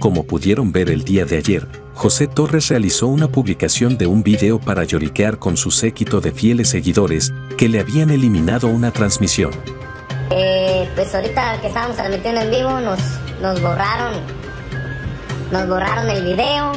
Como pudieron ver el día de ayer, José Torres realizó una publicación de un video para lloriquear con su séquito de fieles seguidores que le habían eliminado una transmisión. Pues ahorita que estábamos transmitiendo en vivo nos borraron el video,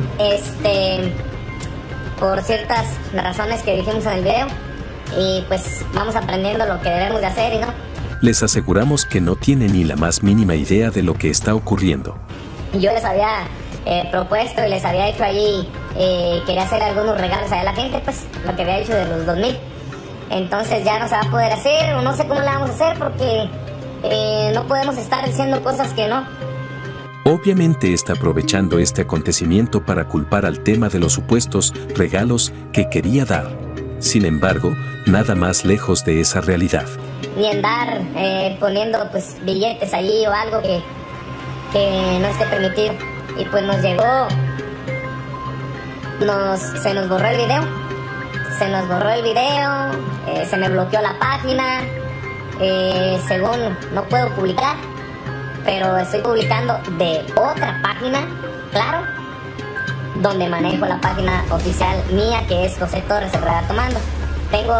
por ciertas razones que dijimos en el video, y pues vamos aprendiendo lo que debemos de hacer y no. Les aseguramos que no tienen ni la más mínima idea de lo que está ocurriendo. Yo les había propuesto y les había hecho allí, quería hacer algunos regalos a la gente, pues lo que había hecho de los 2000. Entonces ya no se va a poder hacer, o no sé cómo le vamos a hacer, porque no podemos estar diciendo cosas que no. Obviamente está aprovechando este acontecimiento para culpar al tema de los supuestos regalos que quería dar. Sin embargo, nada más lejos de esa realidad. Ni andar poniendo pues billetes allí o algo que no esté permitido. Y pues nos llegó, se nos borró el video. Se me bloqueó la página, según no puedo publicar, pero estoy publicando de otra página, claro, donde manejo la página oficial mía, que es José Torres el Relato Mando. Tengo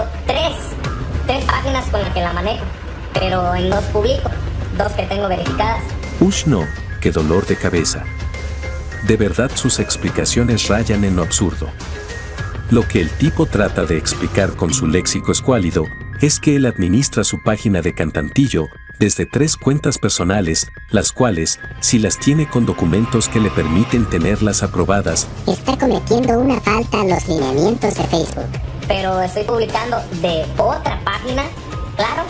tres páginas con las que la manejo, pero en 2 publico, 2 que tengo verificadas. Ush, no, qué dolor de cabeza. De verdad sus explicaciones rayan en lo absurdo. Lo que el tipo trata de explicar con su léxico escuálido es que él administra su página de Cantantillo desde 3 cuentas personales, las cuales, si las tiene con documentos que le permiten tenerlas aprobadas, está cometiendo una falta a los lineamientos de Facebook. Pero estoy publicando de otra página, claro,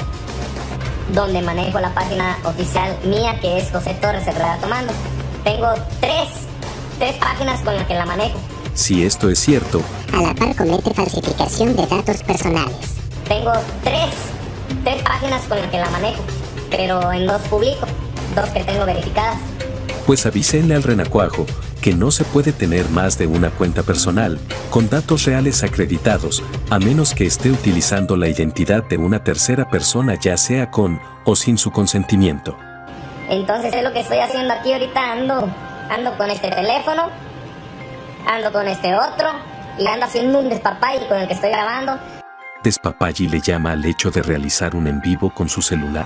donde manejo la página oficial mía, que es José Torres el Relato Mando. Tengo tres páginas con las que la manejo. Si esto es cierto, a la par comete falsificación de datos personales. Tengo tres páginas con las que la manejo, pero en 2 publico, 2 que tengo verificadas. Pues avísenle al renacuajo que no se puede tener más de una cuenta personal con datos reales acreditados, a menos que esté utilizando la identidad de una tercera persona, ya sea con o sin su consentimiento. Entonces es lo que estoy haciendo aquí ahorita. Ando con este teléfono, ando con este otro, y ando haciendo un despapalle con el que estoy grabando. Despapalle le llama al hecho de realizar un en vivo con su celular.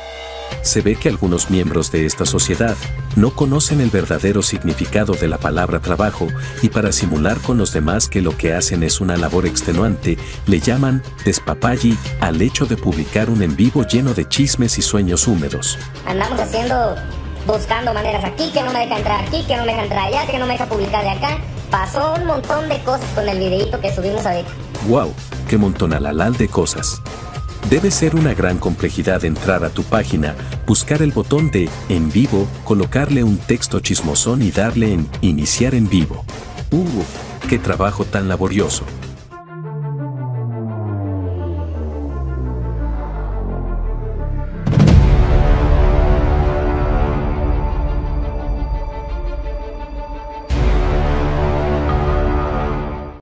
Se ve que algunos miembros de esta sociedad no conocen el verdadero significado de la palabra trabajo, y para simular con los demás que lo que hacen es una labor extenuante, le llaman despapalle al hecho de publicar un en vivo lleno de chismes y sueños húmedos. Andamos buscando maneras aquí, que no me deja entrar aquí, que no me deja entrar allá, que no me deja publicar de acá. Pasó un montón de cosas con el videito que subimos ahorita. ¡Wow! ¡Qué montonalalal de cosas! Debe ser una gran complejidad entrar a tu página, buscar el botón de en vivo, colocarle un texto chismosón y darle en iniciar en vivo. ¡Qué trabajo tan laborioso!